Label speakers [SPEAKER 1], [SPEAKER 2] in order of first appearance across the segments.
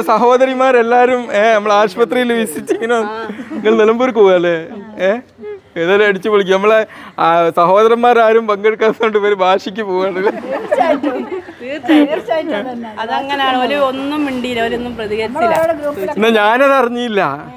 [SPEAKER 1] സഹോദരിമാരെല്ലാരും നമ്മളെ ആശുപത്രിയിൽ വിസിറ്റിങ്ങിനോ നിങ്ങൾ നിലമ്പൂർക്ക് പോവല്ലേ? ഏതായാലും അടിച്ചു പൊളിക്കും. നമ്മളെ സഹോദരന്മാരാരും പങ്കെടുക്കാത്തതുകൊണ്ട് ഇവര് ഭാഷയ്ക്ക് പോവാണ്. എന്നാ ഞാനത് അറിഞ്ഞില്ല.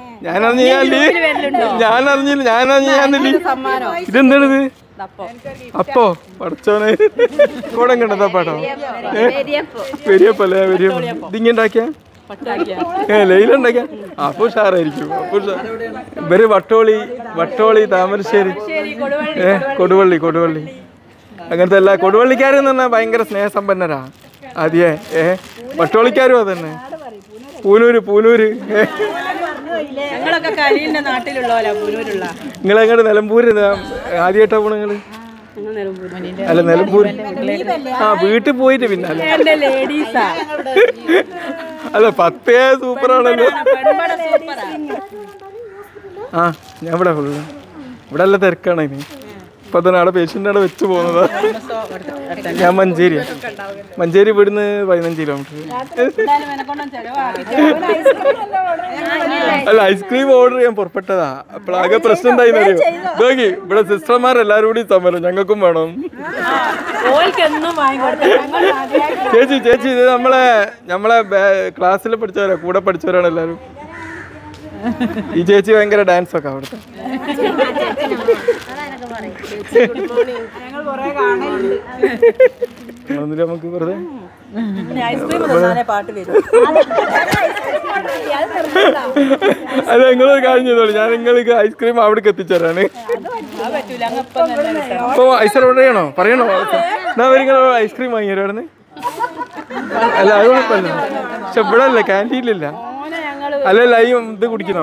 [SPEAKER 1] ഇതെന്താണിത്? അപ്പോ പഠിച്ചോനെ കൂടെ കണ്ടതാ പാട്ടോ. വെരിയപ്പല്ലേ? വെരിയപ്പ ഇതിങ്ങനെ ഉണ്ടാക്കിയ ലൈല ഉണ്ടാക്കിയ അപ്പൊ ഉഷാറായിരിക്കും. ഇവര് വട്ടോളി താമരശ്ശേരി കൊടുവള്ളി അങ്ങനത്തെ എല്ലാ കൊടുവള്ളിക്കാരും എന്ന് പറഞ്ഞാൽ ഭയങ്കര സ്നേഹസമ്പന്നരാ. ആദ്യേ വട്ടോളിക്കാരും അതന്നെ. പൂനൂര് നിങ്ങളെങ്ങോട്ട് നിലമ്പൂര് ആദ്യമായിട്ടാ പോണ നിങ്ങള്? അല്ല നിലമ്പൂര് വീട്ടിൽ പോയിട്ട് പിന്നല്ല. അല്ല 10 സൂപ്പറാണല്ലോ. ഞാൻ ഇവിടെ ഫുള്ള് ഇവിടെ അല്ല തിരക്കാണ്. ഇനി ഇപ്പൊ തന്നെ അവിടെ പേഷ്യൻ്റ് അവിടെ വെച്ച് പോകുന്നതാ. ഞാൻ മഞ്ചേരി ഇവിടുന്ന് 15 കിലോമീറ്റർ. അല്ല ഐസ്ക്രീം ഓർഡർ ചെയ്യാൻ പുറപ്പെട്ടതാ. അപ്പോഴാകെ പ്രശ്നം എന്തായിന്ന് അറിയോ? നോക്കി ഇവിടെ സിസ്റ്റർമാരെല്ലാരും കൂടി സമരം ഞങ്ങൾക്കും വേണം. ചേച്ചി ഇത് നമ്മളെ ക്ലാസ്സിൽ പഠിച്ചവരാ, കൂടെ പഠിച്ചവരാണ് എല്ലാരും. ഈ ചേച്ചി ഭയങ്കര ഡാൻസ് ഒക്കെ അവിടുത്തെ. നമുക്ക് വെറുതെ അല്ല നിങ്ങളൊരു കാര്യം ചെയ്തോളൂ. ഞാൻ നിങ്ങൾക്ക് ഐസ്ക്രീം അവിടേക്ക് എത്തിച്ചേരാണ്. അപ്പൊ ഐസ് ഓർഡർ ചെയ്യണോ? പറയണോ? എന്നാ നിങ്ങൾ ഐസ്ക്രീം വാങ്ങിയായിരുന്നു. അല്ല അത് കുഴപ്പമില്ല. പക്ഷെ ഇവിടെ അല്ല, ക്യാൻറ്റീനിലില്ല. അല്ലല്ല ഈ ഇത് കുടിക്കണോ?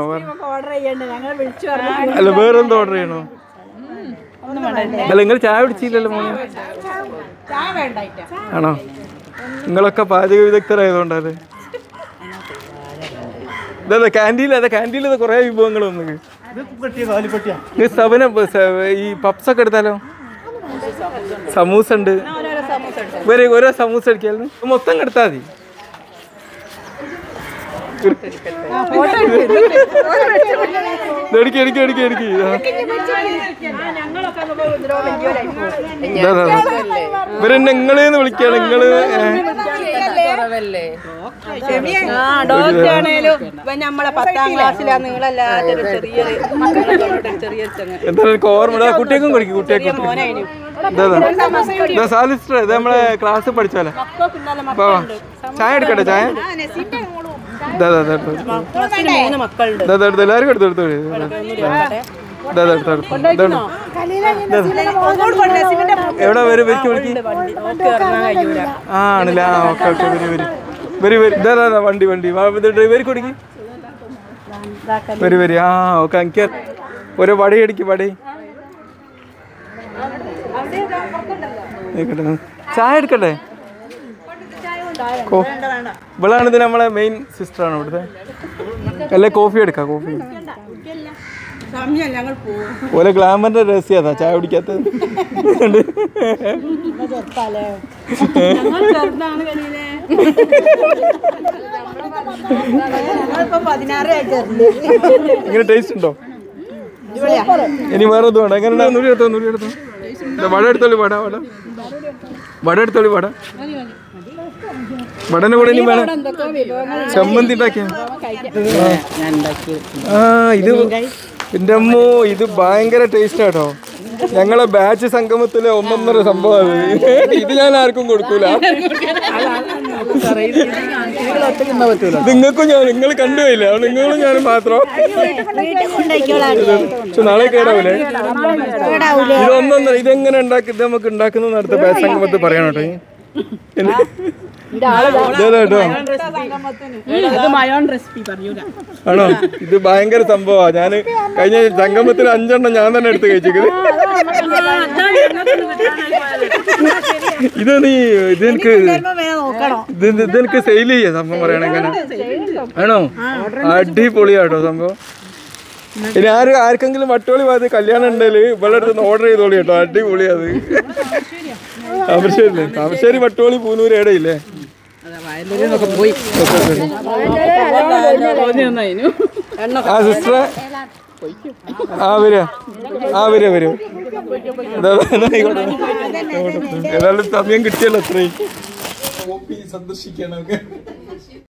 [SPEAKER 1] അല്ല വേറെന്തോ ഓർഡർ ചെയ്യണോ? അല്ല നിങ്ങൾ ചായ കുടിച്ചില്ലല്ലോ മോനെ? ആണോ? നിങ്ങളൊക്കെ പാചക വിദഗ്ധരായതുകൊണ്ടല്ലേ? ഇതല്ല ക്യാൻറ്റീനിൽ കുറെ വിഭവങ്ങൾ വന്നു. ഈ പപ്സ് ഒക്കെ എടുത്താലോ? സമൂസ ഉണ്ട്. ഓരോ സമൂസ അടിക്കായിരുന്നു. മൊത്തം എടുത്താൽ മതി. ഇവരെന്നെ നിങ്ങളെന്ന് വിളിക്കാണ്. നിങ്ങള് എന്തായാലും ഓർമ്മ. കുട്ടിയേക്കും കൊടുക്കും. കുട്ടിയേക്കും സാലിസ്റ്റർ ഇത് നമ്മളെ ക്ലാസ് പഠിച്ചാലേ. ചായ എടുക്കട്ടെ? ചായ എല്ലാവരും എടുത്തു. എവിടെ വരും? ആണല്ലേ? ഓക്കെ വണ്ടി ഡ്രൈവർ കൊടുക്കി വരി. ഓക്കെ എനിക്ക് ഒരു വടി അടിക്ക്. വടി ചായ എടുക്കട്ടെ? ഇവളാണിത് നമ്മളെ മെയിൻ സിസ്റ്ററാണ് ഇവിടുത്തെ. അല്ലെ കോഫി എടുക്കാം? കോഫി ഓലെ ഗ്ലാമറിന്റെ രഹസ്യം അതാ ചായ കുടിക്കാത്തത്. ഇങ്ങനെ ടേസ്റ്റ് ഉണ്ടോ? ഇനി വേറെ ഒന്നും വേണ്ട. എങ്ങനെ എടുത്തോ. വട എടുത്തോളി. വട എടുത്തോളി. വടന്റെ കൂടെ ഇനി വേണം ചമ്മന്തി ഉണ്ടാക്കിയ. ഇത് എൻ്റെ അമ്മോ, ഇത് ഭയങ്കര ടേസ്റ്റ് ആട്ടോ. ഞങ്ങളെ ബാച്ച് സംഗമത്തിലെ ഒന്നൊന്നര സംഭവം. ഇത് ഞാൻ ആർക്കും കൊടുക്കൂല. നിങ്ങൾക്കും നിങ്ങൾ കണ്ടുപോയില്ല. നിങ്ങളും ഞാനും മാത്രം. പക്ഷെ നാളെ കേടാവൂലേ? ഇതൊന്നൊന്നര. ഇതെങ്ങനെ ഉണ്ടാക്കി ഇത് നമുക്ക് ഉണ്ടാക്കുന്ന അടുത്ത ബാച്ച് സംഗമത്തിൽ പറയണോട്ടെ. ആണോ? ഇത് ഭയങ്കര സംഭവമാ. ഞാൻ കഴിഞ്ഞ സംഗമത്തിൽ 5 എണ്ണം ഞാൻ തന്നെ എടുത്ത് കഴിച്ചിരിക്കുന്നത്. ഇതെനിക്ക് സെയിൽ ചെയ്യാം സംഭവം പറയണ. എങ്ങനെ ആണോ? അടിപൊളിയാട്ടോ സംഭവം. ഇനി ആർക്കെങ്കിലും വട്ടോളി ഭാഗത്ത് കല്യാണം ഉണ്ടെങ്കിൽ ഇവിടെ അടുത്ത് ഓർഡർ ചെയ്തോളി കേട്ടോ. അടിപൊളിയത്. താമരശ്ശേരി വട്ടോളി പൂനൂര് എവിടെയില്ലേ? ആ സിസ്റ്ററെ വരും ഏതായാലും സമയം കിട്ടിയല്ലോ അത്രയും സന്ദർശിക്കാനൊക്കെ.